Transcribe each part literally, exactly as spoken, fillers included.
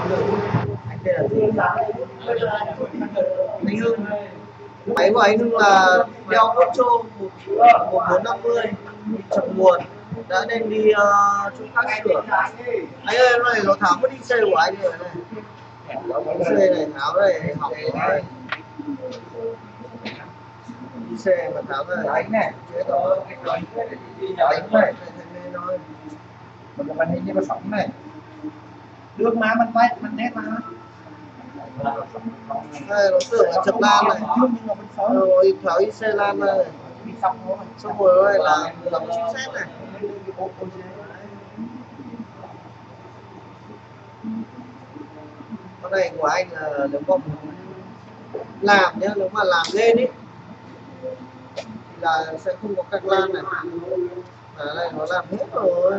Anh tên là gì? Anh Hưng. Máy của anh Hưng là đeo Mocho một bốn năm mươi chậm nguồn, đã đem đi uh, chỗ khác sửa. Anh ơi, này nó tháo mất đi xe của anh rồi này. Xe này tháo đây, hỏng rồi. Đi xe mà tháo ra đánh này, chế đó đánh này, thành thôi. Mình mình hình như nó sống này. Được má mình quay, mình nét mà. Đây, nó tưởng là chập lan này, rồi tháo đi xe lan này, xong rồi đây là lắm chip xét này. Con này của anh là nếu mà làm nhá, nếu mà làm lên ý thì là sẽ không có cạc lan này. Đấy, này nó làm hết rồi.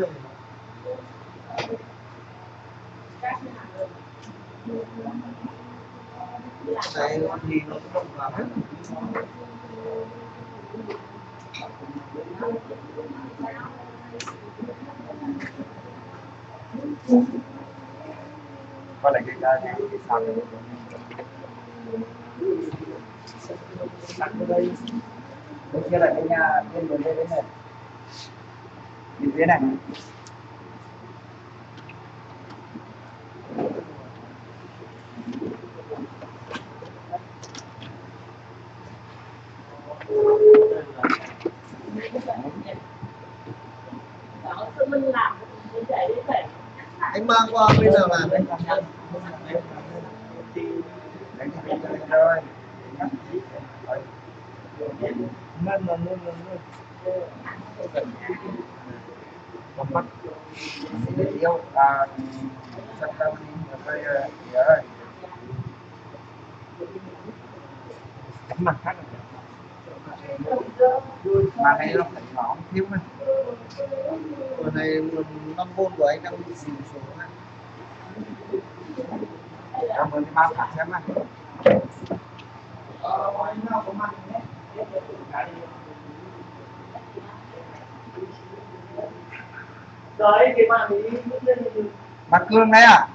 Đây thì nó cũng không làm hết. Có lại cái cái cái sao này đặt ở đây. Bên kia là cái nhà bên bên bên này. Bên phía này. Anh mang qua bên nào làm anh làm nhân rồi nên là nên là không bắt yêu là sắp tới đi rồi rồi cắm mặt khác mà này nó phải nó thiếu này. Còn này năm vôn của anh đang bị xỉu số này. Cảm ơn cái bao cả xem này. Đấy cái bạn ấy mặt cương đấy à?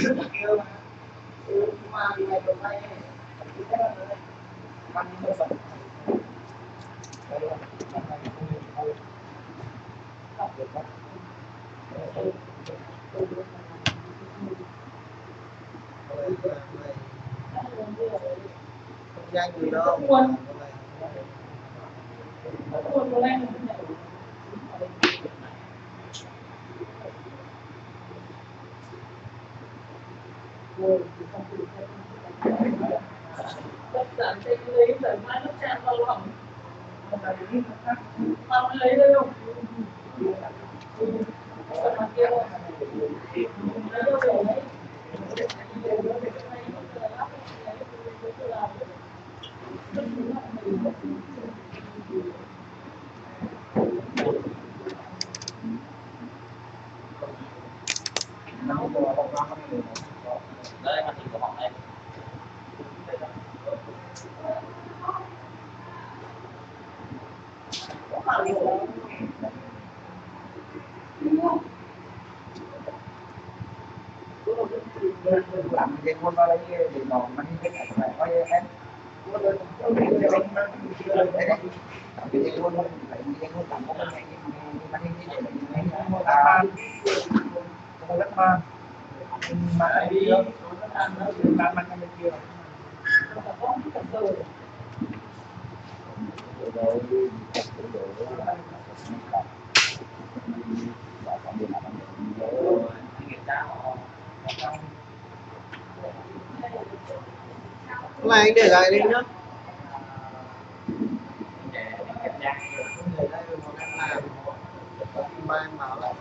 Nhanh gì đâu. Dẫn tên lấy dẫn mai lúc chạm vào lòng tao lấy đây không? Mặt kia rồi lấy đâu rồi đấy. Đây mặt của họ đây. Làm cái con đó lấy để nó mang cái này phải có em cái con phải cái con làm có cái này mang cái này à không rất mà mà đi mang mang cái kia này anh để lại đi nhá. Mai em bảo lại.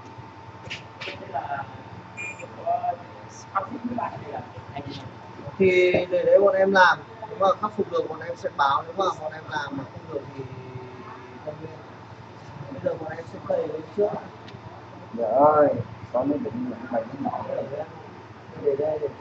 Thì để đấy bọn em làm, nếu mà khắc phục được bọn em sẽ báo, nếu mà bọn em làm mà không được thì không nên. Bây giờ bọn em sẽ cày lên trước. Rồi, có nên định những bài nó nhỏ rồi đấy. Để đây để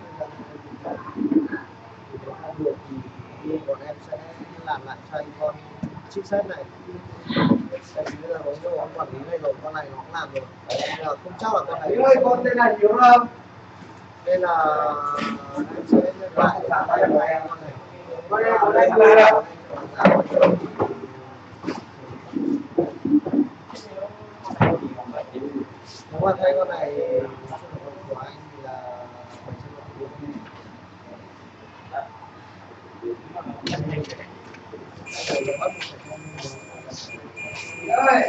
không được thì bọn em sẽ làm lại cho anh con chip set này. Tại vì bây giờ có nhiều quản lý này rồi, con này nó cũng làm rồi. Bây giờ không chắc là con này. Ơi, con tên này hiểu không? Nên là em sẽ nhân lại cả hai con này. Con này con này ba đâu? Nếu mà thay con này của anh thì là bảy trăm năm mươi. Ơi.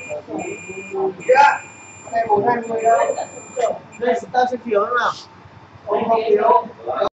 Dạ. Con này bốn hai mươi đâu? Đây, ta xem phiếu nào. Không có phiếu.